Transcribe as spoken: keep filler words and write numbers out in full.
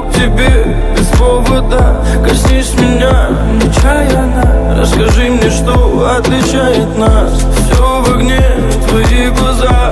к тебе без повода. Коснись меня нечаянно, расскажи мне, что отличает нас. Все в огне, твои глаза.